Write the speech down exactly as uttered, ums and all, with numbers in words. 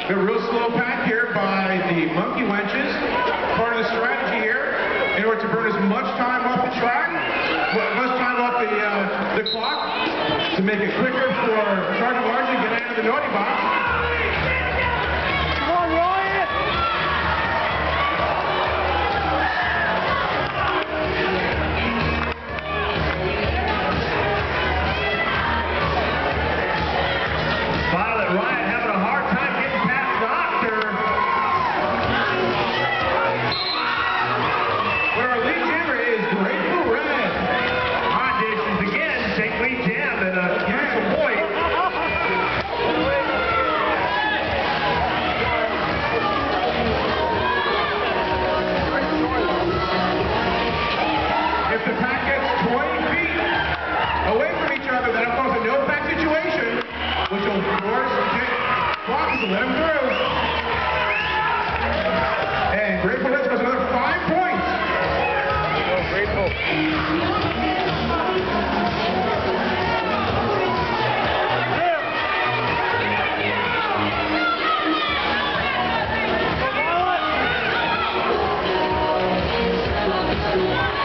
A real slow pack here by the monkey wenches. Part of the strategy here, in order to burn as much time off the track, as much time off the uh, the clock, to make it quicker for Sergeant Large to get out of the naughty box. If the pack gets twenty feet away from each other, then of course a no-pack situation, which will force Fox to let him through. And Grateful Red scores another five points. Oh, Grateful. Yeah.